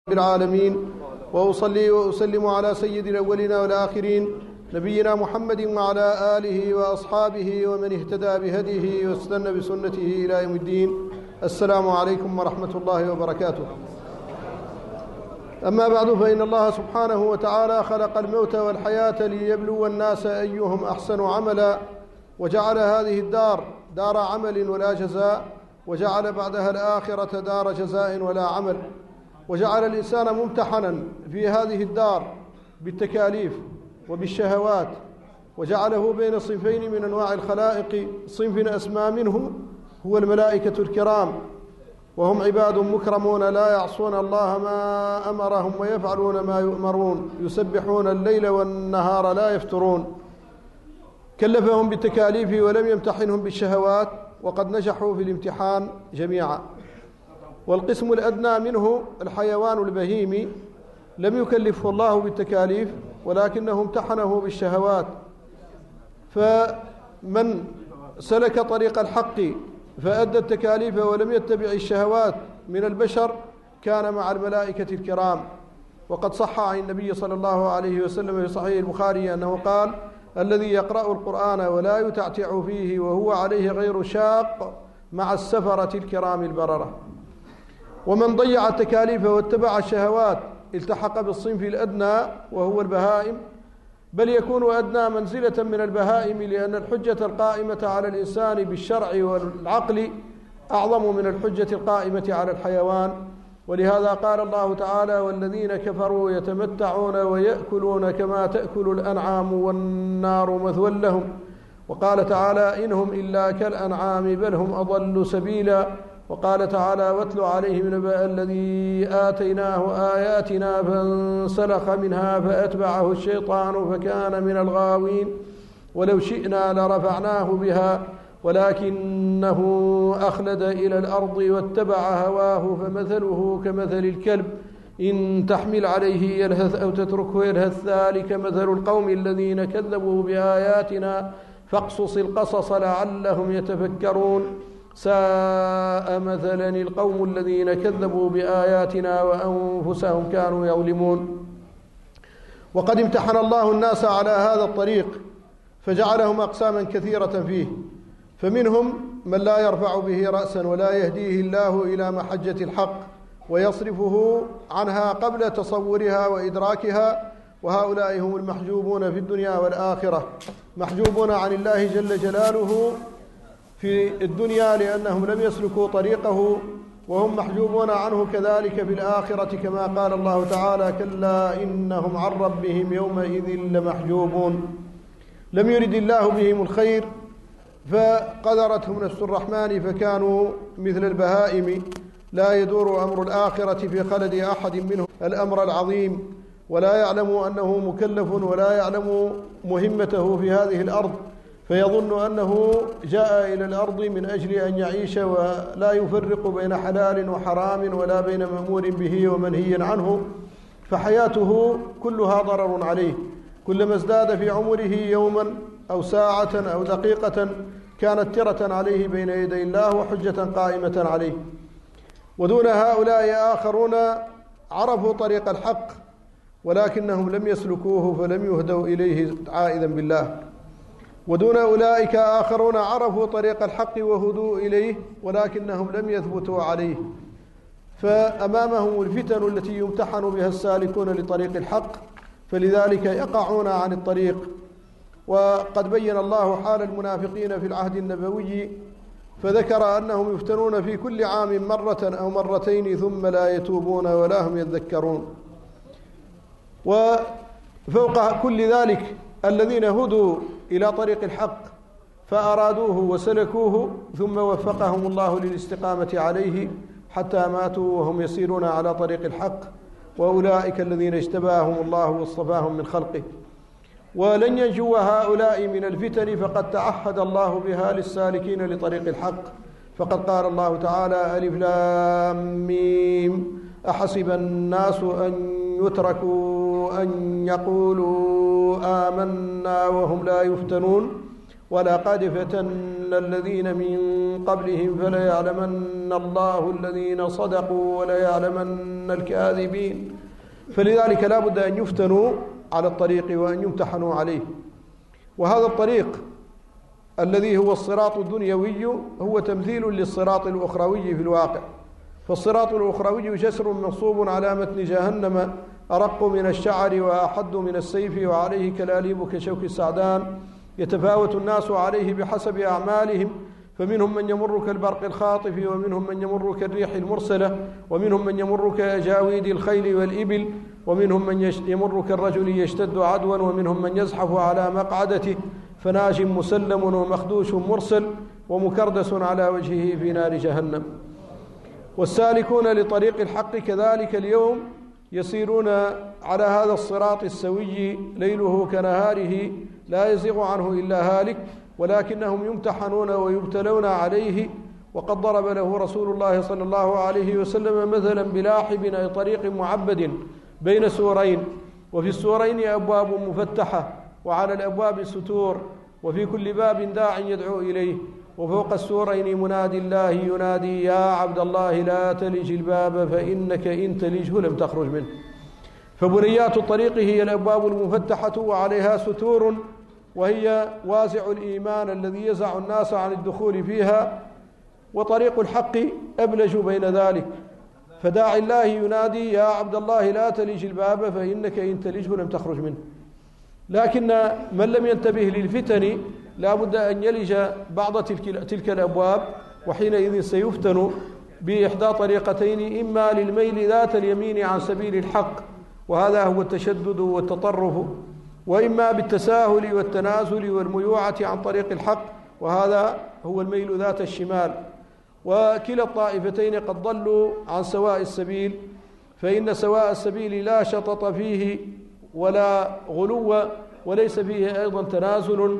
بالعالمين، وأصلي وأسلم على سيد الأولين والآخرين نبينا محمد وعلى آله وأصحابه ومن اهتدى بهديه واستنى بسنته إلى يوم الدين. السلام عليكم ورحمة الله وبركاته. أما بعد، فإن الله سبحانه وتعالى خلق الموت والحياة ليبلو الناس أيهم أحسن عملا، وجعل هذه الدار دار عمل ولا جزاء، وجعل بعدها الآخرة دار جزاء ولا عمل، وجعل الإنسان ممتحنا في هذه الدار بالتكاليف وبالشهوات، وجعله بين صنفين من أنواع الخلائق، صنف أسمى منه هو الملائكة الكرام، وهم عباد مكرمون لا يعصون الله ما أمرهم ويفعلون ما يؤمرون، يسبحون الليل والنهار لا يفترون. كلفهم بالتكاليف ولم يمتحنهم بالشهوات، وقد نجحوا في الامتحان جميعا. والقسم الأدنى منه الحيوان البهيمي لم يكلفه الله بالتكاليف، ولكنه امتحنه بالشهوات. فمن سلك طريق الحق فأدى التكاليف ولم يتبع الشهوات من البشر كان مع الملائكة الكرام. وقد صح عن النبي صلى الله عليه وسلم في صحيح البخاري أنه قال: الذي يقرأ القرآن ولا يتعتع فيه وهو عليه غير شاق مع السفرة الكرام البررة. ومن ضيع التكاليف واتبع الشهوات التحق بالصنف الأدنى وهو البهائم، بل يكون أدنى منزلة من البهائم، لأن الحجة القائمة على الإنسان بالشرع والعقل أعظم من الحجة القائمة على الحيوان. ولهذا قال الله تعالى: والذين كفروا يتمتعون ويأكلون كما تأكل الأنعام والنار مثوى لهم. وقال تعالى: إنهم إلا كالأنعام بل هم أضل سبيلا. وقال تعالى: واتل عليهم نبأ الذي آتيناه آياتنا فانسلخ منها فأتبعه الشيطان فكان من الغاوين ولو شئنا لرفعناه بها ولكنه أخلد إلى الأرض واتبع هواه فمثله كمثل الكلب إن تحمل عليه يلهث أو تتركه يلهث، ذلك مثل القوم الذين كذبوا بآياتنا فاقصص القصص لعلهم يتفكرون. ساء مثلا القوم الذين كذبوا بآياتنا وأنفسهم كانوا يظلمون. وقد امتحن الله الناس على هذا الطريق فجعلهم أقساما كثيرة فيه، فمنهم من لا يرفع به رأسا ولا يهديه الله إلى محجة الحق ويصرفه عنها قبل تصورها وإدراكها، وهؤلاء هم المحجوبون في الدنيا والآخرة، محجوبون عن الله جل جلاله في الدنيا لأنهم لم يسلكوا طريقه، وهم محجوبون عنه كذلك في الآخرة، كما قال الله تعالى: كلا إنهم عن ربهم يومئذ لمحجوبون. لم يرد الله بهم الخير فقدرتهم نفس الرحمن فكانوا مثل البهائم، لا يدور أمر الآخرة في خلد أحد منهم الأمر العظيم، ولا يعلم أنه مكلف ولا يعلم مهمته في هذه الأرض، فيظن أنه جاء إلى الأرض من أجل أن يعيش ولا يفرق بين حلال وحرام ولا بين مأمور به ومنهي عنه، فحياته كلها ضرر عليه. كلما ازداد في عمره يوما أو ساعة أو دقيقة كانت ترة عليه بين يدي الله وحجة قائمة عليه. ودون هؤلاء آخرون عرفوا طريق الحق ولكنهم لم يسلكوه فلم يهدوا إليه عائذا بالله. ودون أولئك آخرون عرفوا طريق الحق وهدوا إليه ولكنهم لم يثبتوا عليه، فأمامهم الفتن التي يمتحن بها السالكون لطريق الحق، فلذلك يقعون عن الطريق. وقد بين الله حال المنافقين في العهد النبوي فذكر أنهم يفتنون في كل عام مرة أو مرتين ثم لا يتوبون ولا هم يذكرون. وفوق كل ذلك الذين هدوا إلى طريق الحق فأرادوه وسلكوه ثم وفقهم الله للاستقامة عليه حتى ماتوا وهم يسيرون على طريق الحق، وأولئك الذين اجتباهم الله واصطفاهم من خلقه. ولن ينجو هؤلاء من الفتن فقد تعهد الله بها للسالكين لطريق الحق، فقد قال الله تعالى: ألف لام ميم أحسب الناس أن يتركوا أن يقولوا آمنا وهم لا يفتنون ولقد فتنا الذين من قبلهم فليعلمن الله الذين صدقوا وليعلمن الكاذبين. فلذلك لا بد أن يفتنوا على الطريق وأن يمتحنوا عليه. وهذا الطريق الذي هو الصراط الدنيوي هو تمثيل للصراط الأخروي في الواقع. فالصراط الأخروي جسر منصوب على متن جهنم أرق من الشعر وأحد من السيف وعليه كلاليب كشوك السعدان، يتفاوت الناس عليه بحسب أعمالهم، فمنهم من يمر كالبرق الخاطف، ومنهم من يمر كالريح المرسلة، ومنهم من يمر كأجاويد الخيل والإبل، ومنهم من يمر كالرجل يشتد عدوا، ومنهم من يزحف على مقعدته فناج مسلم ومخدوش مرسل ومكردس على وجهه في نار جهنم. والسالكون لطريق الحق كذلك اليوم يسيرون على هذا الصراط السوي ليله كنهاره لا يزيغ عنه إلا هالك، ولكنهم يمتحنون ويبتلون عليه. وقد ضرب له رسول الله صلى الله عليه وسلم مثلا بلاحب أي طريق معبد بين سورين، وفي السورين أبواب مفتحة وعلى الأبواب ستور، وفي كل باب داع يدعو إليه، وفوق السورين منادي الله ينادي يا عبد الله لا تلج الباب فإنك إن تلجه لم تخرج منه. فبنيات الطريق هي الأبواب المفتحة وعليها ستور، وهي وازع الإيمان الذي يزع الناس عن الدخول فيها، وطريق الحق أبلج بين ذلك. فداعي الله ينادي يا عبد الله لا تلج الباب فإنك إن تلجه لم تخرج منه. لكن من لم ينتبه للفتن لا بد أن يلج بعض تلك الأبواب، وحينئذ سيفتن بإحدى طريقتين: إما للميل ذات اليمين عن سبيل الحق وهذا هو التشدد والتطرف، وإما بالتساهل والتنازل والميوعة عن طريق الحق وهذا هو الميل ذات الشمال. وكلا الطائفتين قد ضلوا عن سواء السبيل، فإن سواء السبيل لا شطط فيه ولا غلو، وليس فيه أيضا تنازل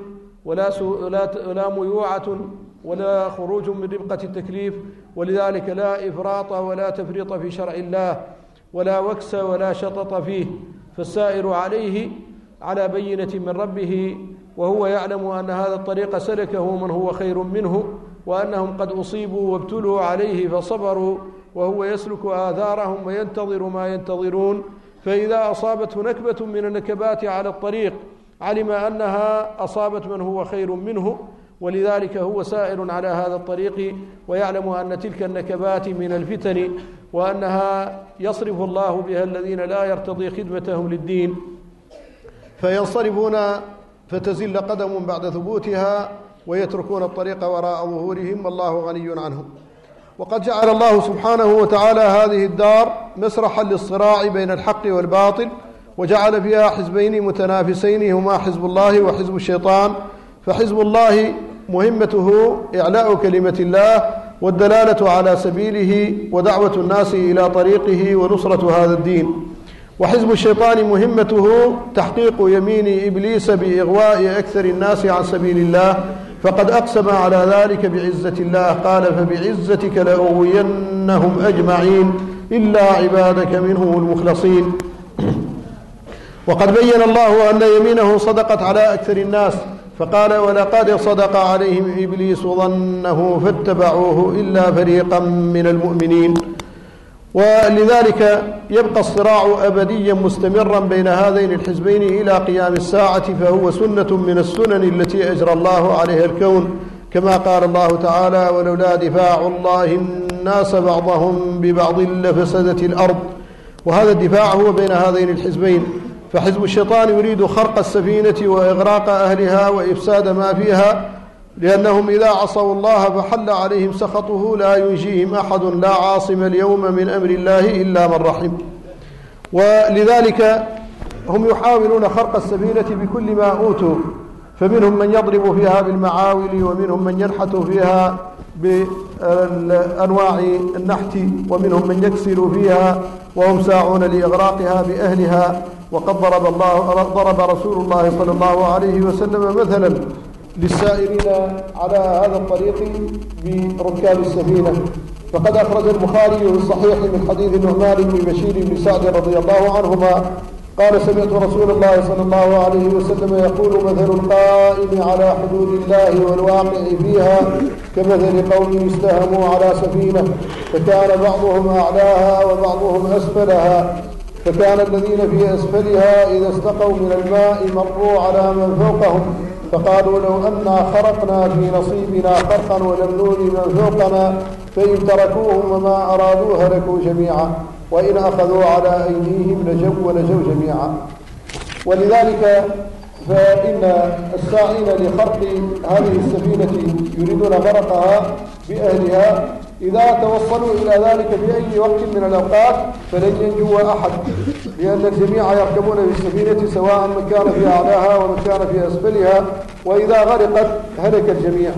ولا ميوعة ولا خروج من ربقة التكليف، ولذلك لا إفراط ولا تفريط في شرع الله ولا وكس ولا شطط فيه، فالسائر عليه على بينة من ربه، وهو يعلم أن هذا الطريق سلكه من هو خير منه، وأنهم قد أصيبوا وابتلوا عليه فصبروا، وهو يسلك آثارهم وينتظر ما ينتظرون. فإذا أصابته نكبة من النكبات على الطريق علم أنها أصابت من هو خير منه، ولذلك هو سائر على هذا الطريق ويعلم أن تلك النكبات من الفتن، وأنها يصرف الله بها الذين لا يرتضي خدمتهم للدين فينصرفون فتزل قدم بعد ثبوتها ويتركون الطريق وراء ظهورهم والله غني عنهم. وقد جعل الله سبحانه وتعالى هذه الدار مسرحا للصراع بين الحق والباطل، وجعل فيها حزبين متنافسين هما حزب الله وحزب الشيطان. فحزب الله مهمته إعلاء كلمة الله والدلالة على سبيله ودعوة الناس إلى طريقه ونصرة هذا الدين، وحزب الشيطان مهمته تحقيق يمين إبليس بإغواء أكثر الناس عن سبيل الله، فقد أقسم على ذلك بعزة الله قال فبعزتك لأغوينهم أجمعين إلا عبادك منهم المخلصين. وقد بين الله أن يمينه صدقت على أكثر الناس فقال ولقد صدق عليهم إبليس ظنه فاتبعوه إلا فريقا من المؤمنين. ولذلك يبقى الصراع أبديا مستمرا بين هذين الحزبين إلى قيام الساعة، فهو سنة من السنن التي أجرى الله عليها الكون، كما قال الله تعالى ولولا دفاع الله الناس بعضهم ببعض لفسدت الأرض. وهذا الدفاع هو بين هذين الحزبين. فحزب الشيطان يريد خرق السفينة وإغراق أهلها وإفساد ما فيها، لأنهم إذا عصوا الله فحل عليهم سخطه لا ينجيهم أحد لا عاصم اليوم من أمر الله إلا من رحم. ولذلك هم يحاولون خرق السفينة بكل ما أوتوا، فمنهم من يضرب فيها بالمعاول، ومنهم من ينحت فيها بأنواع النحت، ومنهم من يكسر فيها، وهم ساعون لإغراقها بأهلها. وقد ضرب رسول الله صلى الله عليه وسلم مثلا للسائرين على هذا الطريق بركاب السفينة. فقد أخرج البخاري في الصحيح من حديث النعمان بن بشير بن سعد رضي الله عنهما قال سمعت رسول الله صلى الله عليه وسلم يقول مثل القائم على حدود الله والواقع فيها كمثل قوم استهموا على سفينة فكان بعضهم أعلاها وبعضهم أسفلها، فكان الذين في أسفلها إذا استقوا من الماء مروا على من فوقهم فقالوا لو أنا خرقنا في نصيبنا خرقا ولم نؤذ من فوقنا، فإن تركوهم وما أرادوا هلكوا جميعا، وإن أخذوا على أيديهم لجوا جميعا. ولذلك فإن الساعين لخرق هذه السفينة يريدون غرقها بأهلها إذا توصلوا إلى ذلك في أي وقت من الأوقات فلن ينجو أحد، لأن الجميع يركبون في السفينة سواء من كان في أعلاها ومن كان في أسفلها، وإذا غرقت هلك الجميع.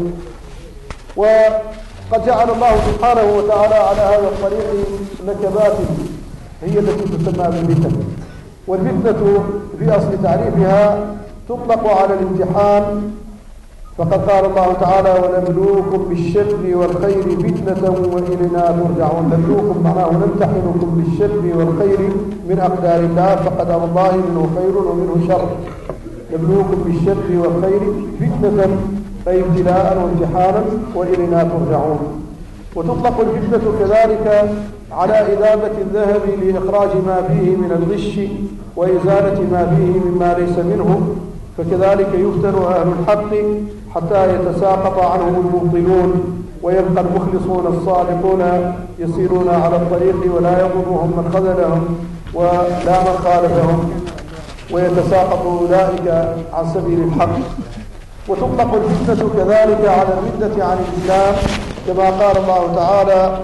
وقد جعل الله سبحانه وتعالى على هذا الطريق نكبات هي التي تسمى بالفتن. والفتنة في أصل تعريفها تطلق على الامتحان، فقد قال الله تعالى ونبلوكم بالشر والخير فتنة وإلينا ترجعون. نبلوكم معناه نمتحنكم بالشر والخير من أقدار الله، فقدر الله منه خير ومنه شر. نبلوكم بالشر والخير فتنة أي ابتلاء وامتحانا وإلينا ترجعون. وتطلق الفتنة كذلك على إذابة الذهب لإخراج ما فيه من الغش وإزالة ما فيه مما ليس منه، فكذلك يفتن أهل الحق حتى يتساقط عنهم المبطلون ويبقى المخلصون الصادقون يسيرون على الطريق ولا يضرهم من خذلهم ولا من خالفهم، ويتساقط أولئك عن سبيل الحق. وتطلق الفتنة كذلك على الردة عن الإسلام كما قال الله تعالى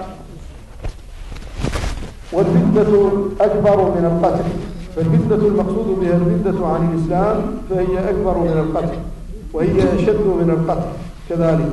والفتنة أكبر من القتل. فالفتنة المقصود بها الردة عن الإسلام فهي أكبر من القتل وهي أشد من القتل كذلك.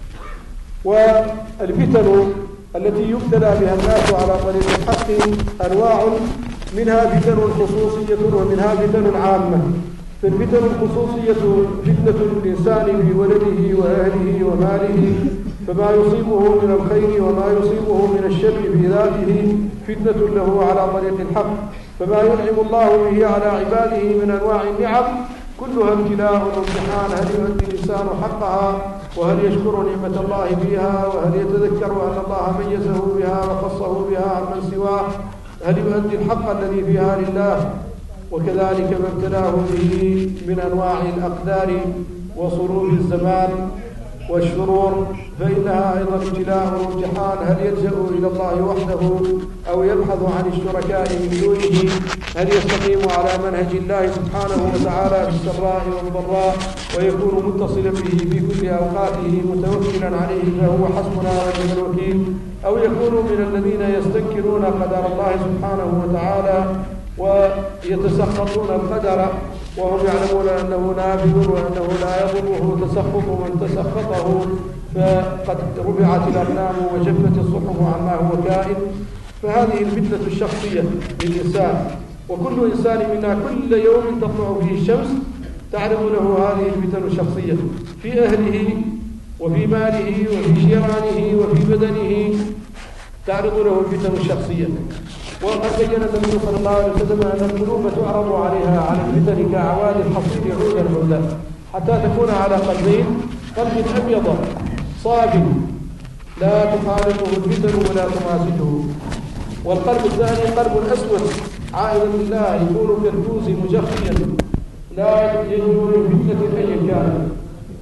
والفتن التي يبتلى بها الناس على طريق الحق أنواع، منها فتن خصوصية ومنها فتن عامة. فالفتن الخصوصية فتنة الإنسان في ولده وأهله وماله، فما يصيبه من الخير وما يصيبه من الشر في ذاته فتنة له على طريق الحق. فما ينعم الله به على عباده من أنواع النعم كلها ابتلاء وامتحان، هل يؤدي الإنسان حقها وهل يشكر نعمة الله فيها وهل يتذكر أن الله ميزه بها وخصه بها عمن سواه، هل يؤدي الحق الذي فيها لله. وكذلك ما ابتلاه به من أنواع الأقدار وصروف الزمان والشرور فإنها أيضا ابتلاء وامتحان، هل يلجأ إلى الله وحده أو يبحث عن الشركاء من دونه، هل يستقيم على منهج الله سبحانه وتعالى في السراء والضراء ويكون متصلا به في كل أوقاته متوكلا عليه فهو حسبنا ونعم الوكيل، أو يكون من الذين يستنكرون قدر الله سبحانه وتعالى ويتسخطون القدر وهم يعلمون أنه نافذ وأنه لا يضره تسخط من تسخطه، فقد رفعت الأقلام وجفت الصحف عما هو كائن. فهذه الفتنة الشخصية للإنسان، وكل إنسان منا كل يوم تطلع فيه الشمس تعرض له هذه الفتن الشخصية في أهله وفي ماله وفي جيرانه وفي بدنه، تعرض له الفتن الشخصية. وقد بين النبي صلى الله عليه وسلم أن القلوب تعرض عليها على الفتن كأعواد الحصير عودا عودا حتى تكون على قلبين، قلب أبيض صافي لا تخالطه الفتن ولا تماسكه، والقلب الثاني قلب أسود عائدا لله يكون كالكوز مجخيا لا يجوز الفتنة أي كان.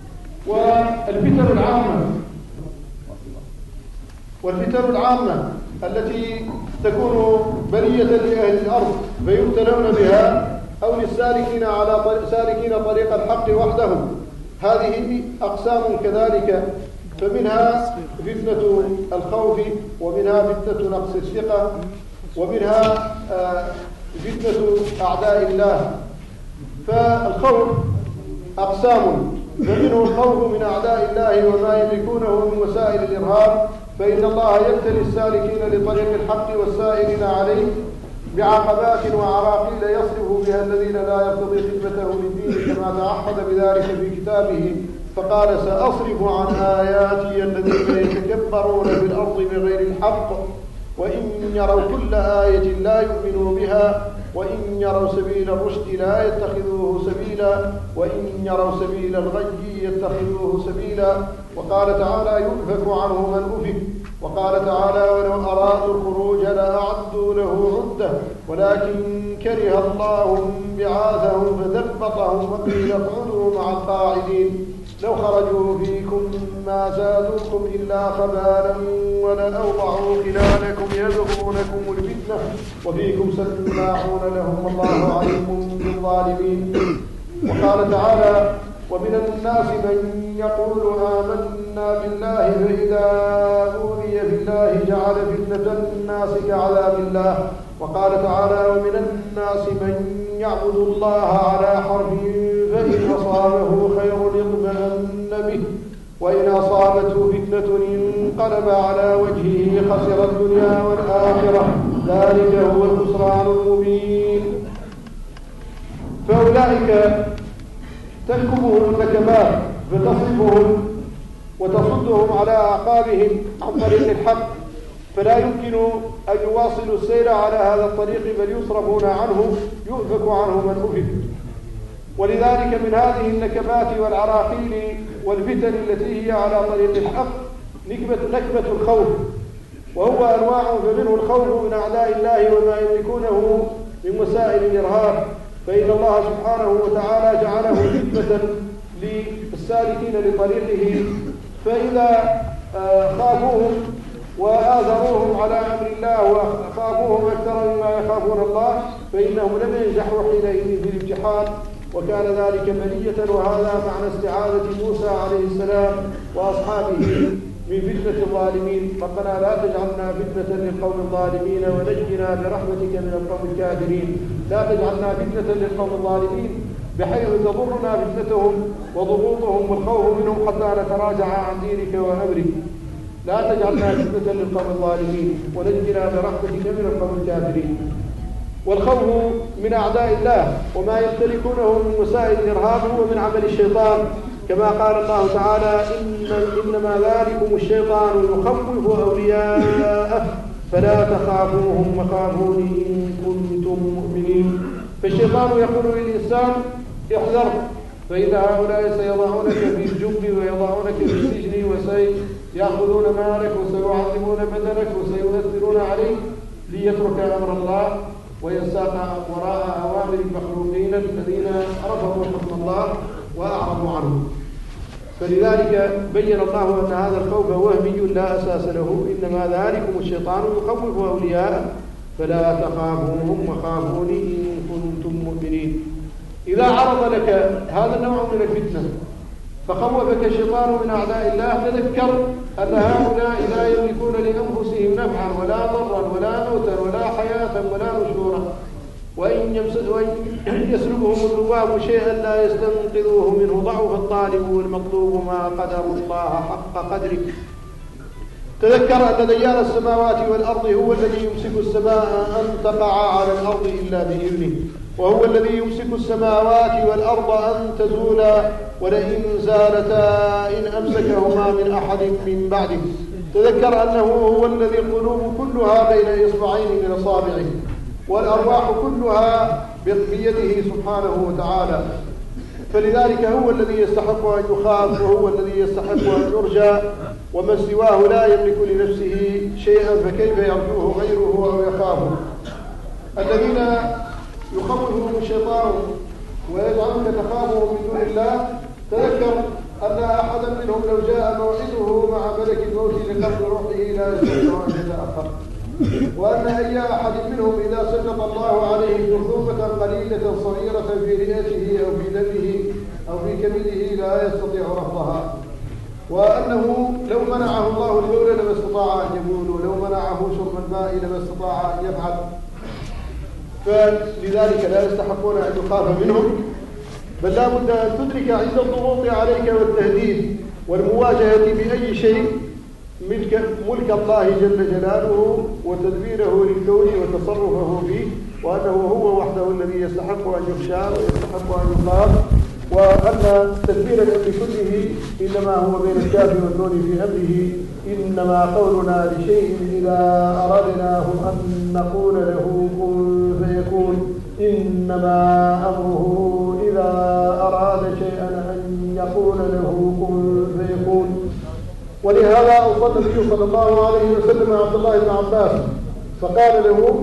والفتن العامة التي تكون بلية لأهل الأرض فيبتلون بها أو للسالكين على سالكين طريق الحق وحدهم، هذه أقسام كذلك، فمنها فتنة الخوف، ومنها فتنة نقص الثقة، ومنها فتنة أعداء الله. فالخوف أقسام، فمنه الخوف من أعداء الله وما يملكونه من وسائل الإرهاب، فإن الله يبتلي السالكين لطريق الحق والسائرين عليه بعقبات وعراقيل يصرف بها الذين لا يقتضي خدمته للدين كما تعهد بذلك في كتابه، فقال سأصرف عن آياتي الذين يتكبرون في الأرض بغير الحق وإن يروا كل آية لا يؤمنوا بها وإن يروا سبيل الرشد لا يتخذوه سبيلا وإن يروا سبيل الغي يتخذوه سبيلا. وقال تعالى يؤفك عنه من أفك. وقال تعالى ولو أرادوا الخروج لأعدوا له عدة ولكن كره الله بعاثهم فثبطهم وقيل اقعدوا مع القاعدين لو خرجوا فيكم ما زادوكم إلا خبالا ولأوضعوا خلالكم يبغونكم الفتنة وفيكم سماعون لهم والله عليم بالظالمين. وقال تعالى ومن الناس من يقول آمنا بالله فإذا أوذي بالله جعل فتنة الناس كعذاب الله. وقال تعالى ومن الناس من يعبد الله على حرف فإن أصابه خير اطمأن به وإن أصابته فتنة انقلب على وجهه خسر الدنيا والآخرة ذلك هو الخسران المبين. فأولئك تنكبهم النكبات فتصرفهم وتصدهم على أعقابهم عن طريق الحق فلا يمكن أن يواصلوا السير على هذا الطريق بل يصرفون عنه يؤفك عنه من أفك. ولذلك من هذه النكبات والعراقيل والفتن التي هي على طريق الحق نكبة الخوف، وهو أنواع فمنه الخوف من أعداء الله وما يملكونه من وسائل الإرهاب، فإن الله سبحانه وتعالى جعله فتنة للسالكين لطريقه، فإذا خافوهم وآذروهم على أمر الله وخافوهم أكثر مما يخافون الله فإنهم لم ينجحوا حينئذ في الامتحان، وكان ذلك بلية. وهذا معنى استعاذة موسى عليه السلام وأصحابه من فتنة الظالمين. ربنا لا تجعلنا فتنة للقوم الظالمين ونجنا برحمتك من القوم الكافرين. لا تجعلنا فتنة للقوم الظالمين بحيث تضرنا فتنتهم وضغوطهم والخوف منهم حتى نتراجع عن دينك وأمرك. لا تجعلنا فتنة للقوم الظالمين ونجنا برحمتك من القوم الكافرين. والخوف من أعداء الله وما يمتلكونه من وسائل الإرهاب هو من عمل الشيطان، كما قال الله تعالى إنما ذلكم الشيطان يخوف أولياءه فلا تخافوهم وخافوني إن كنتم مؤمنين. فالشيطان يقول للإنسان احذر فإن هؤلاء سيضعونك في الجب ويضعونك في السجن وسيأخذون مالك وسيعظمون بدنك وسيؤثرون عليك ليترك أمر الله ويساق وراء أوامر المخلوقين الذين رفضوا حكم الله وأعرضوا عنه. فلذلك بين الله أن هذا الخوف وهمي لا أساس له، إنما ذلكم الشيطان يخوف أولياءه فلا تخافوهم وخافوني إن كنتم مؤمنين. إذا عرض لك هذا النوع من الفتنة فخوفك الشيطان من أعداء الله تذكر أن هؤلاء لا يملكون لأنفسهم نفعا ولا ضرا ولا موتا ولا حياة ولا نشورا، وإن يسلبهم الذباب شيئا لا يستنقذوه منه ضعف الطالب والمطلوب ما قدر الله حق قدره. تذكر أن ديان السماوات والأرض هو الذي يمسك السماء أن تقع على الأرض إلا بإذنه، وهو الذي يمسك السماوات والأرض أن تزولا ولئن زالتا إن أمسكهما من أحد من بعده. تذكر أنه هو الذي القلوب كلها بين إصبعين من أصابعه والأرواح كلها بيده سبحانه وتعالى، فلذلك هو الذي يستحق أن يخاف وهو الذي يستحق أن يرجى، ومن سواه لا يملك لنفسه شيئا فكيف يرجوه غيره أو يخافه. الذين يخوفهم الشيطان ويجعلك تخافهم من دون الله تذكر أن أحدا منهم لو جاء موعده مع ملك الموت لقبض روحه لا يستطيع أن يتأخر، وأن أي أحد منهم إذا سلط الله عليه جرثومة قليلة صغيرة في رئته أو في دمه أو في كبده لا يستطيع رفضها، وأنه لو منعه الله البول لما استطاع أن يبول، ولو منعه شرب الماء لما استطاع أن يفعل، فلذلك لا يستحقون أن يخاف منهم، بل لا بد أن تدرك عند الضغوط عليك والتهديد والمواجهة بأي شيء ملك الله جل جلاله وتدبيره للكون وتصرفه فيه، وأنه هو وحده الذي يستحق أن يخشى ويستحق أن يخاف، وأن تدبير الأمر كله إنما هو بين الكاف والنون في أمره. إنما قولنا لشيء إذا أردناه أن نقول له كن فيكون. إنما أمره إذا أراد شيئا أن يقول له كن فيكون. ولهذا أوصى النبي صلى الله عليه وسلم عبد الله بن عباس فقال له: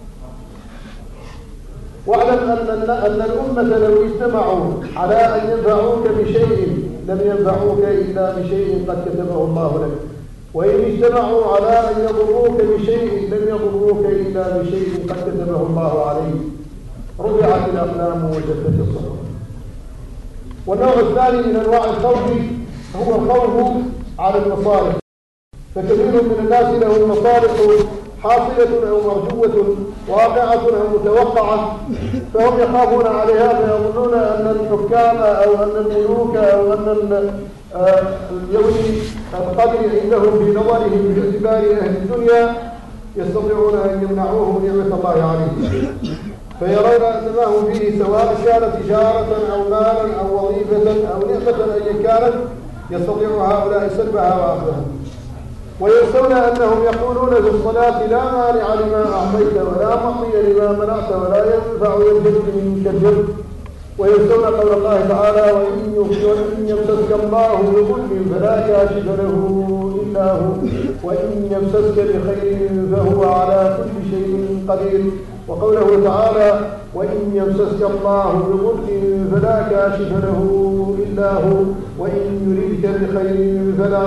واعلم أن الأمة لو اجتمعوا على أن ينفعوك بشيء لم ينفعوك إلا بشيء قد كتبه الله لك، وإن اجتمعوا على أن يضروك بشيء لم يضروك إلا بشيء قد كتبه الله عليك. رفعت الأقلام وجفت الصحف. والنوع الثاني من أنواع الخوف هو الخوف على المصالح، فكثير من الناس لهم مصالح حاصلة أو مرجوة واقعة أو متوقعة، فهم يخافون عليها فيظنون أن الحكام أو أن الملوك أو أن الذوي القدر عندهم في نظرهم باعتبار أهل الدنيا يستطيعون أن يمنعوهم نعمة الله عليهم، فيرون أن ما هم فيه سواء كانت تجارة أو مالا أو وظيفة أو نعمة أيا كانت يستطيع هؤلاء سلبها وأخذها، وينسون أنهم يقولون في الصلاة: لا مانع لما أعطيت ولا معطي لما منعت ولا ينفع الجد منك الجد. وينسون قول الله تعالى: وإن يمسسك الله بضر فلا كاشف له إلا هو وإن يمسسك بخير فهو على كل شيء قدير. وقوله تعالى: وإن يمسسك الله بضر فلا كاشف له إلا هو وإن يردك بخير فلا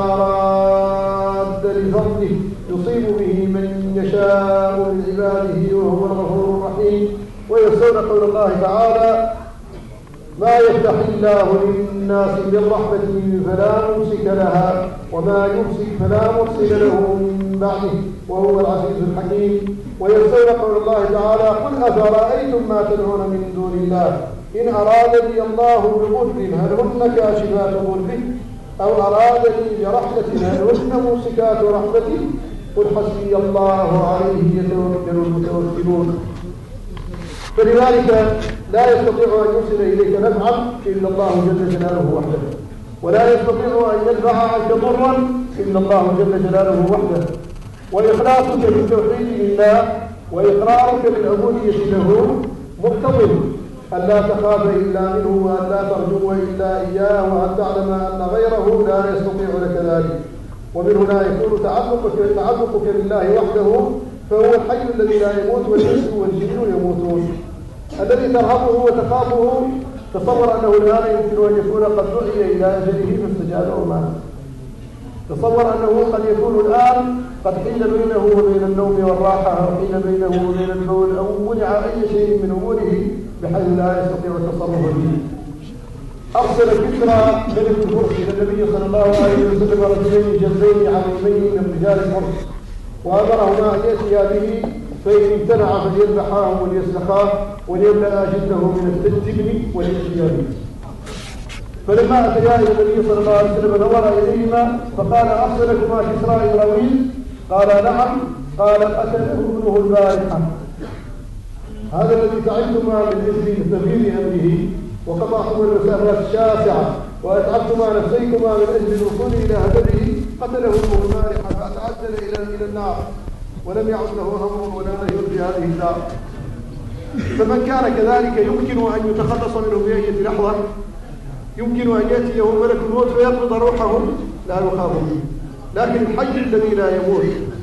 راد لفضله يصيب به من يشاء من عباده وهو الغفور الرحيم. وينسون قول الله تعالى: ما يفتح الله للناس من رحمة فلا ممسك لها وما يمسك فلا مرسل له من بعده وهو العزيز الحكيم. وينسون قول الله تعالى: قل أفرأيتم ما تدعون من دون الله إن أرادني الله بضر هل هن كاشفات ضره أو أرادني برحمة هل هن ممسكات رحمته قل حسبي الله عليه يتوكل المتوكلون. فلذلك لا يستطيع أن يرسل إليك نفعا إلا الله جل جلاله وحده، ولا يستطيع أن يدفع عنك ضرا إلا الله جل جلاله وحده. وإخلاصك بالتوحيد لله وإقرارك بالعبودية له مقتضي أن لا تخاف إلا منه وأن لا ترجو إلا إياه وأن تعلم أن غيره لا يستطيع لك ذلك. ومن هنا يكون تعلقك بالله وحده، فهو الحي الذي لا يموت والإنس والجن يموتون. الذي ترهبه وتخافه تصور أنه الآن يمكن أن يكون قد دعي إلى أجله فاستجاب معه. تصور أنه قد يكون الآن قد حيل بينه وبين النوم والراحة أو حيل بينه وبين البول أو منع أي شيء من أموره بحيث لا يستطيع التصرف به. أرسل كسرى ملك الفرس إلى النبي صلى الله عليه وسلم رجلين جلدين عظيمين من رجال الفرس، وأمرهما أن يأتيا به، فإن امتنع فليذبحاه وليسلخاه وليملأ جلده من التبن وليأتيا به. فلما أتيا إلى النبي صلى الله عليه وسلم نظر إليهما فقال: أرسلكما كسرى إبراهيم؟ قال: نعم. قال: قتله ابنه البارحة. هذا الذي تعبتما من أجل تغيير أمره وقطعتما المسافات الشاسعة وأتعبتما نفسيكما من أجل الوصول إلى هدفه قتله ابنه البارحة فأتعجل إلى النار ولم يعد له أمر ولا نهي في هذه الدار. فمن كان كذلك يمكن أن يتخلص منه في أي لحظة، يمكن أن يأتيه ملك الموت فيقبض روحه لا يخاف منه. لكن الحي الذي لا يموت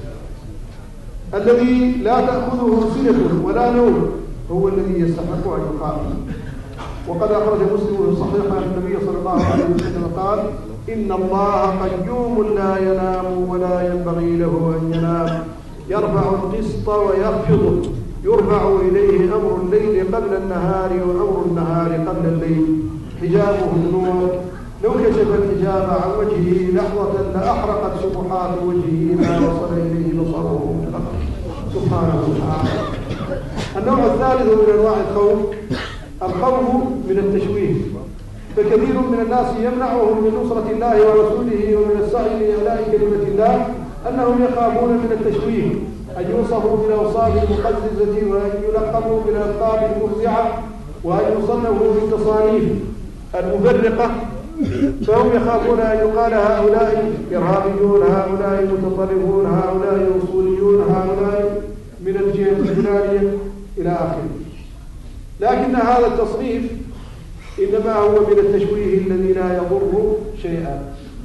الذي لا تأخذه سنة ولا نوم هو الذي يستحق أن يخاف. وقد أخرج مسلم في صحيح عن النبي صلى الله عليه وسلم قال: إن الله قيوم لا ينام ولا ينبغي له أن ينام، يرفع القسط ويخفضه، يرفع إليه أمر الليل قبل النهار وأمر النهار قبل الليل، حجابه النور، لو كشف الحجاب عن وجهه لحظة لأحرقت سبحات وجهه ما وصل إليه بصره سبحانه وتعالى. النوع الثالث من أنواع الخوف من التشويه، فكثير من الناس يمنعهم من نصرة الله ورسوله ومن السعي لإعلاء كلمة الله أنهم يخافون من التشويه، أن يوصفوا بالأوصاف المقززة وأن يلقبوا بالألقاب المفزعة وأن يصنفوا بالتصانيف المفرقة، فهم يخافون أن يقال هؤلاء إرهابيون، هؤلاء متطرفون، هؤلاء أصوليون، هؤلاء من الجهة الفلانية إلى آخره. لكن هذا التصنيف إنما هو من التشويه الذي لا يضر شيئا.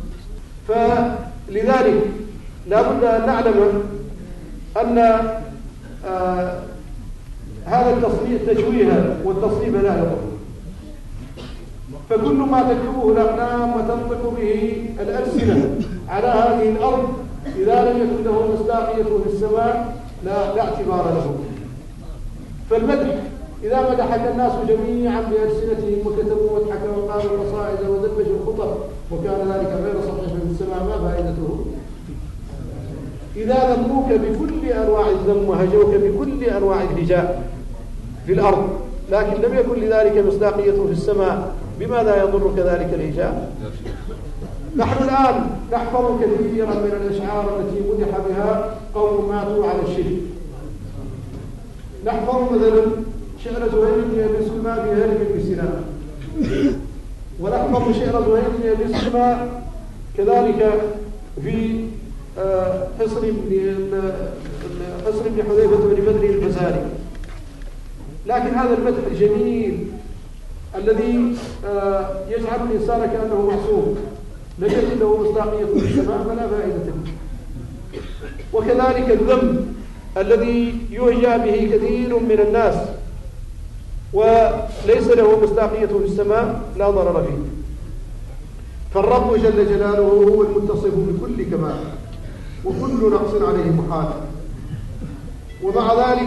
فلذلك لا بد أن نعلم أن هذا التشويه والتصنيف لا يضر. فكل ما تكتبه الأقلام وتنطق به الألسنة على هذه الأرض إذا لم يكن له مصداقية في السماء لا اعتبار له. فالمدح إذا مدحك الناس جميعا بألسنتهم وكتبوا مدحك وقالوا قصائد ودبجوا الخطب وكان ذلك غير صحيح في السماء ما فائدته؟ إذا ذموك بكل أنواع الذم وهجوك بكل أنواع الهجاء في الأرض لكن لم يكن لذلك مصداقية في السماء بماذا يضرك ذلك الهجاء؟ نحن الآن نحفظ كثيرا من الأشعار التي مدح بها قوم ماتوا على الشرك. نحفظ مثلا شعر زهير بن أبي سلمى في هرم بن سنان، ونحفظ شعر زهير بن أبي سلمى كذلك في حصن بن حذيفة بن بدر الفزاري. لكن هذا المدح الجميل الذي يجعل الإنسان كأنه معصوم لم يكن له مصداقية في السماء فلا فائدة له. وكذلك الذم الذي يهجى به كثير من الناس وليس له مصداقية في السماء لا ضرر فيه. فالرب جل جلاله هو المتصف بكل كمال وكل نقص عليه محال. ومع ذلك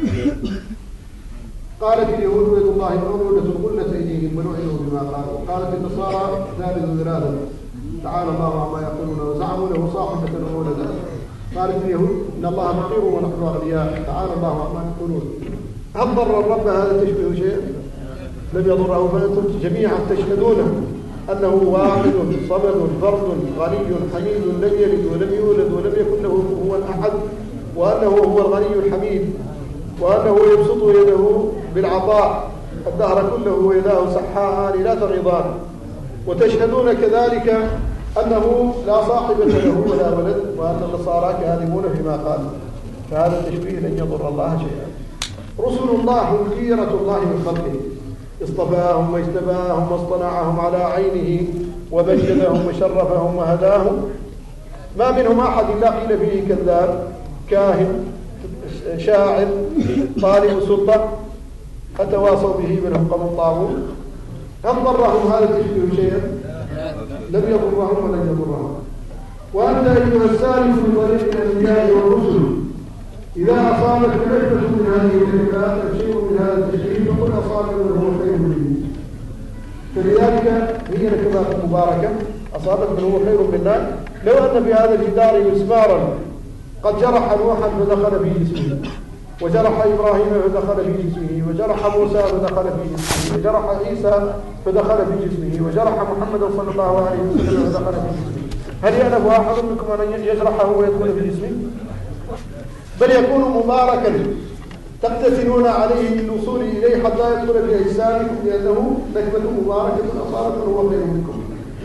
قالت اليهود يد الله مغلولة غلت أيديهم ولعنوا بما قالوا، وقالت النصارى ثالث ثلاثة تعالى الله عما يقولون وزعموا له صاحبة وولدا. قالت اليهود إن الله فقير ونحن أغنياء تعالى الله عما يقولون. هل ضر الرب هذا التشبيه شيئا؟ لم يضره. فأنتم جميعا تشهدون أنه واحد صمد فرد غني حميد لم يلد ولم يولد ولم يكن له كفوا أحد، وأنه هو الغني الحميد، وأنه يبسط يده بالعطاء الدهر كله ويداه سحاءان لا تغيضان. وتشهدون كذلك أنه لا صاحبة له ولا ولد، وأن النصارى كاذبون فيما قالوا. فهذا التشبيه لن يضر الله شيئا. رسل الله هم خيرة الله من خلقه، اصطفاهم واجتباهم واصطنعهم على عينه ومجدهم وشرفهم وهداهم. ما منهم أحد إلا قيل فيه كذاب كاهن شاعر طالب سلطة أتواصوا به منهم قوم الطاغوت. هل ضرهم هذا التشبيه شيئا؟ لم يضرهم ولن يضرهم. وأنت أيها السالك من طريق الأنبياء والرسل إذا أصابت كلمة من هذه الكلمات أو شيء من هذا التشبيه فقل أصاب من هو خير منه. فلذلك هي نكبات مباركة أصابت من هو خير منا. لو أن في هذا الجدار مسمارا قد جرح نوحا فدخل في جسمه، وجرح إبراهيم فدخل في جسمه، وجرح موسى فدخل في جسمه، وجرح عيسى فدخل في جسمه، وجرح محمد صلى الله عليه وسلم فدخل في جسمه، هل يألف أحد منكم أن يجرحه ويدخل في جسمه؟ بل يكون مباركا تقتتلون عليه بالوصول إليه حتى يدخل في أجسامكم، لأنه نكبة مباركة أصابت هو خير منكم.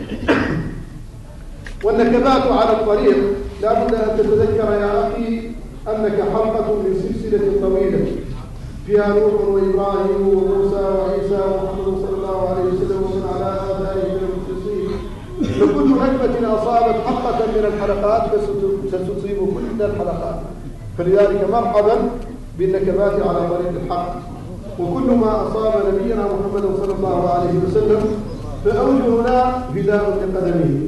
والنكبات على الطريق لا بد أن تتذكر يا أخي أنك حلقة من سلسلة طويلة فيها نوح وإبراهيم وموسى وعيسى ومحمد صلى الله عليه وسلم ومن على آثاره من المخلصين. فكل نكبة أصابت حلقة من الحلقات فستصيب كل الحلقات. فلذلك مرحبا بالنكبات على طريق الحق. وكل ما أصاب نبينا محمد صلى الله عليه وسلم فأوجهنا فداء لقدمه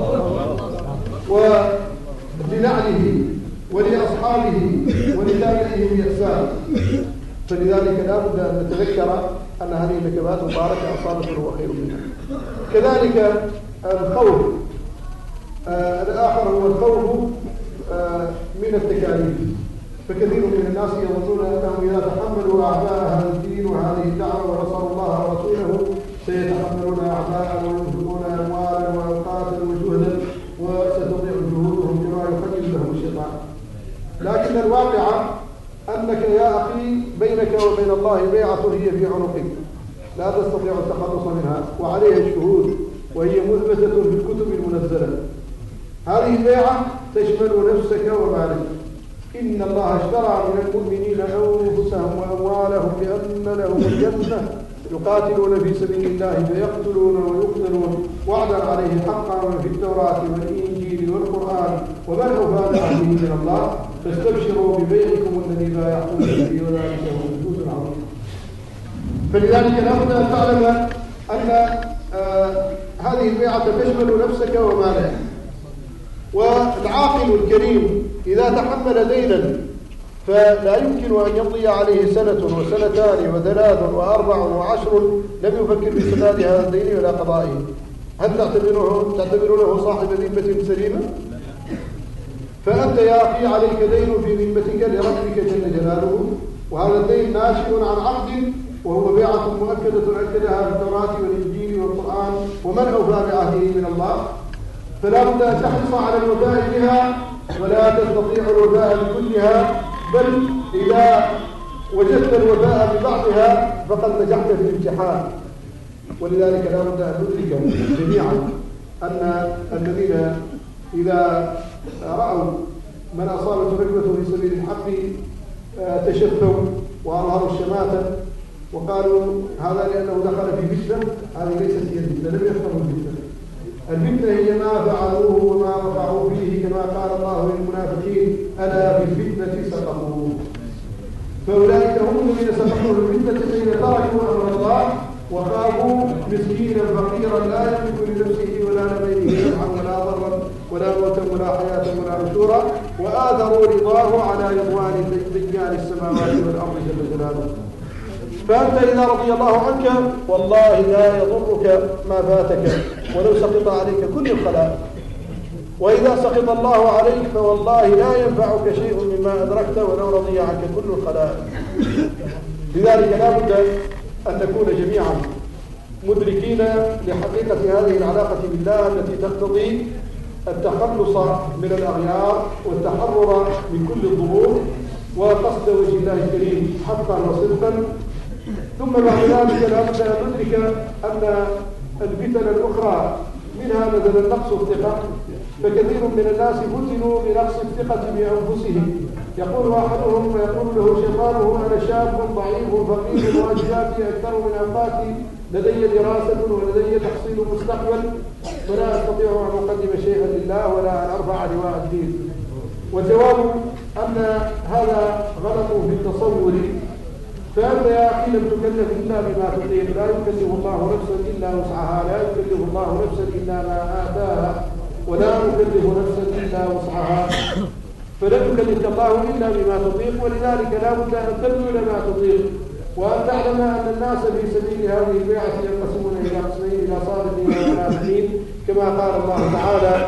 ولنعله ولأصحابه ولتابعهم بإحسان. فلذلك لا بد أن نتذكر أن هذه النكبات مباركة أصابت هو خير منها. كذلك الخوف الآخر هو الخوف من التكاليف. فكثير من الناس يظنون أنهم إذا تحملوا أعباء هذا الدين وهذه الدعوة ونصروا الله ورسوله سيتحملون أعباء وينفقون أموالا وأوقاتا وجهدا وستضيع جهودهم كما يخيل لهم الشيطان. لكن الواقع أنك يا أخي بينك وبين الله بيعة هي في عنقك لا تستطيع التخلص منها وعليها الشهود وهي مثبتة في الكتب المنزلة. هذه البيعة تشمل نفسك ومالك. إن الله اشترى من المؤمنين أنفسهم وأموالهم بأن لهم الجنة يقاتلون في سبيل الله فيقتلون ويقتلون وعدا عليه حقا في التوراة والإنجيل والقرآن ومن أوفى بعهده من الله فاستبشروا ببيعكم الذي بايعتم به وذلك هو الفوز العظيم. فلذلك لابد أن تعلم أن هذه البيعة تشمل نفسك ومالك. والعاقل الكريم إذا تحمل دينا فلا يمكن أن يمضي عليه سنة وسنتان وثلاث وأربع وعشر لم يفكر بسداد هذا الدين ولا قضائه. هل تعتبرونه صاحب ذمة سليمة؟ فأنت يا أخي عليك دين في ذمتك لربك جل جلاله، وهذا الدين ناشئ عن عقد وهو بيعة مؤكدة أكدها في التوراة والإنجيل والقرآن ومن أوفى بعهده من الله. فلا بد أن تحرص على الوفاء بها ولا تستطيع الوفاء بكلها، بل إذا وجدت الوفاء ببعضها فقد نجحت في الامتحان. ولذلك لا بد أن ندرك جميعا أن الذين إذا رأوا من أصابته ركبته في سبيل الحق تشفوا وأظهروا الشماتة وقالوا هذا لأنه دخل في فتنة. هذه ليست هي الفتنة، لم يفهموا الفتنة. الفتنة هي ما فعلوه وما وقعوا فيه، كما قال الله للمنافقين ألا في الفتنة سقطوا. فأولئك هم الذين سقطوا في الفتنة حين تركوا أمر الله وخافوا مسكينا فقيرا لا يملك لنفسه ولا لغيره نفعا ولا ضرا ولا موتا ولا حياة ولا نشورا وآثروا رضاه على رضوان دجال السماوات والأرض جل جلاله. فأنت إذا رضي الله عنك والله لا يضرك ما فاتك ولو سقط عليك كل الخلائق، وإذا سقط الله عليك فوالله لا ينفعك شيء مما أدركت ولو رضي عنك كل الخلائق. لذلك لا بد أن نكون جميعا مدركين لحقيقة هذه العلاقة بالله التي تقتضي التخلص من الأغيار والتحرر من كل الضرور وقصد وجه الله الكريم حقا وصدقا. ثم بعد ذلك لا بد أن ندرك أن الفتن الأخرى منها مثلا نقص الثقة، فكثير من الناس فتنوا بنقص الثقة بأنفسهم. يقول أحدهم ويقول له شيطانه أنا شاب ضعيف فقير وأجزاتي أكثر من أوقاتي، لدي دراسة ولدي تحصيل مستقبل ولا أستطيع أن أقدم شيئا لله ولا أن أرفع لواء الدين. والجواب أن هذا غلط في التصور. فأنت يا أخي لم تكلف إلا بما تطيق، لا يكلف الله نفسا إلا وسعها، لا يكلف الله نفسا إلا ما آتاها ولا يكلف نفسا إلا وسعها، فلن يكلف الله إلا بما تطيق. ولذلك لا بد أن تبذل ما تطيق وأن تعلم أن الناس في سبيل هذه البيعة ينقسمون إلى قسمين، إلى صادقين ومنافقين، كما قال الله تعالى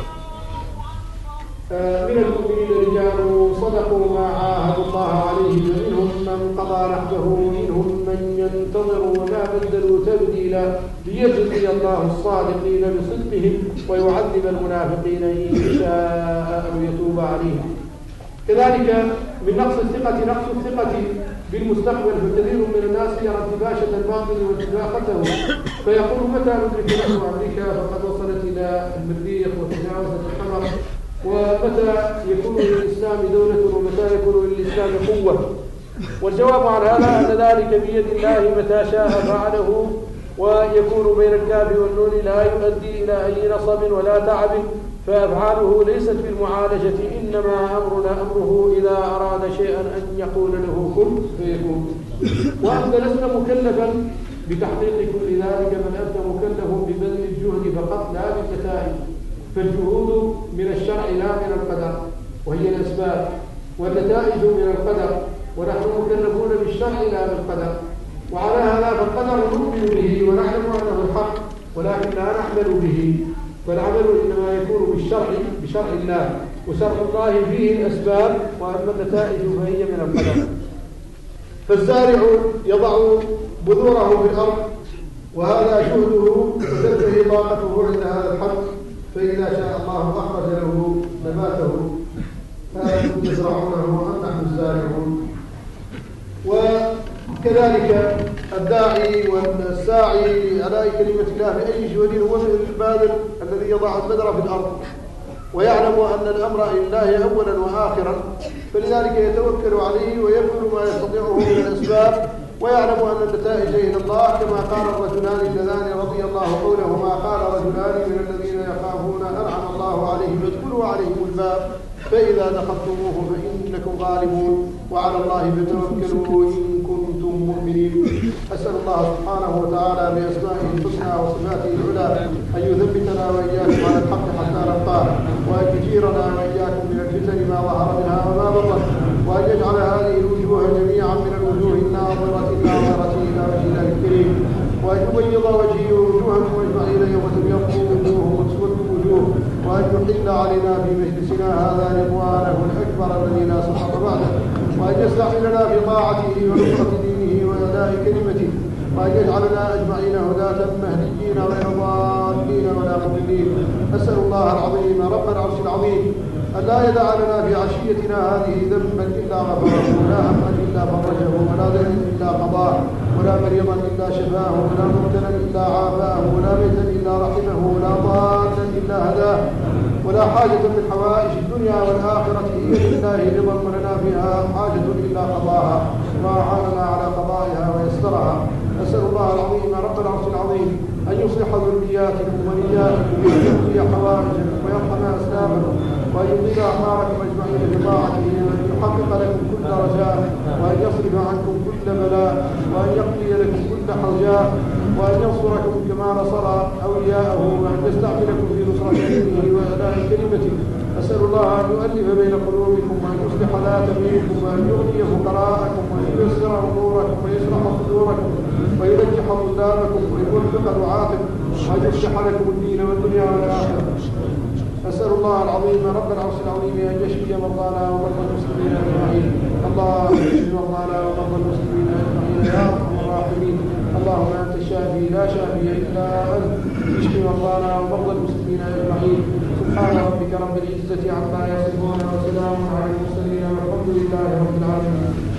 من المؤمنين رجال صدقوا ما عاهدوا الله عليه فمنهم من قضى نحبه ومنهم من ينتظر وما بدلوا تبديلا ليجزي الله الصادقين بصدقهم ويعذب المنافقين إن شاء أو يتوب عليهم. كذلك من نقص الثقة بالمستقبل، فكثير من الناس يرى انتباشة الباطل وانتباقته فيقول متى ندرك نحن أمريكا فقد وصلت إلى المريخ وتجاوزت القمر، ومتى يكون للإسلام دولة ومتى يكون للإسلام قوة. والجواب على هذا أن ذلك بيد الله متى شاء فعله، ويكون بين الكاف والنون لا يؤدي إلى أي نصب ولا تعب، فأفعاله ليست بالمعالجة، إنما أمره إذا أراد شيئا أن يقول له كن فيكون. وأنت لست مكلفا بتحقيق كل ذلك، بل أنت مكلف ببذل الجهد فقط لا بالنتائج. فالجهود من الشرع لا من القدر، وهي الأسباب، والنتائج من القدر، ونحن مكلفون بالشرع لا بالقدر. وعلى هذا فالقدر نؤمن به ونعلم أنه الحق، ولكن لا نعمل به، فالعمل إنما يكون بشرع الله، وشرع الله فيه الأسباب، وأما النتائج فهي من القدر. فالزارع يضع بذوره في الأرض وهذا جهده وتنتهي طاقته عند هذا الحق، فإذا شاء الله أخرج له نباته. فأنتم تزرعونه وأنتم الزارعون. وكذلك الداعي والساعي على كلمة الله في أي جهد هو الباذل الذي يضع البذر في الأرض. ويعلم أن الأمر لله أولا وآخرا، فلذلك يتوكل عليه ويبذل ما يستطيعه من الأسباب، ويعلم أن النتائج إلى الله، كما قال الرجلان اللذان رضي الله قولهما قال رجلان من الذين يخافون أنعم الله عليهم ادخلوا عليهم الباب فإذا دخلتموه فإنكم غالبون وعلى الله فتوكلوا إن كنتم مؤمنين. أسأل الله سبحانه وتعالى بأسمائه الحسنى وصفاته العلى أن يثبتنا وإياكم على الحق حتى نلقاه، وأن يجيرنا وإياكم من الفتن ما ظهر منها وما بطن، وأن يجعل هذه الوجوه جميعا من الوجوه الناظرة إلى وجه الله الكريم، وأن يبيض وجهه وجوهكم أجمعين يوم تبيض وجوه وتسود وجوه، وأن يحل علينا في مجلسنا هذا رضوانه الأكبر الذي لا سخط بعده، وأن يستعملنا في طاعته ونصرة دينه وإعلاء كلمته، وأن يجعلنا أجمعين هداة مهديين غير ضالين ولا مضلين. أسأل الله العظيم رب العرش العظيم أن لا يدع لنا في عشيتنا هذه ذنبا إلا غفره، ولا هما إلا فرجه، ولا دينا إلا قضاه، ولا مريضا إلا شفاه، ولا مبتلا إلا عافاه، ولا ميتا إلا رحمه، ولا ضالا إلا هداه، ولا حاجة من حوائج الدنيا والآخرة هي لله رضا ولنا فيها حاجة إلا قضاها وأعاننا على قضائها ويسرها. أسأل الله العظيم رب العرش العظيم أن يصلح ذرياتكم ونياتكم وأن يقضي حوائجكم ويرحم أسلافكم وأن يطيل أعماركم أجمعين بطاعته، وأن يحقق لكم كل رجاء، وأن يصرف عنكم كل بلاء، وأن يقضي لكم كل حرجاء، وأن ينصركم كما نصر أولياءه، وأن يستعملكم في نصرة دينه وإعلاء كلمته. أسأل الله أن يؤلف بين قلوبكم، وأن يصلح ذات بينكم، وأن يغني فقراءكم، وأن ييسر أموركم، ويشرح صدوركم، وينجح طلابكم، ويوفق دعاتكم، وأن يصلح لكم الدين والدنيا والآخرة. أسأل الله العظيم رب العرش العظيم أن يشفي مرضانا ومرضى المسلمين أجمعين. اللهم اشف مرضانا ومرضى المسلمين أجمعين يا أرحم الراحمين. اللهم أنت الشافي لا شافي إلا أنت، اشف مرضانا ومرضى المسلمين أجمعين. سبحان ربك رب العزة عما يصفون وسلام على المرسلين والحمد لله رب العالمين.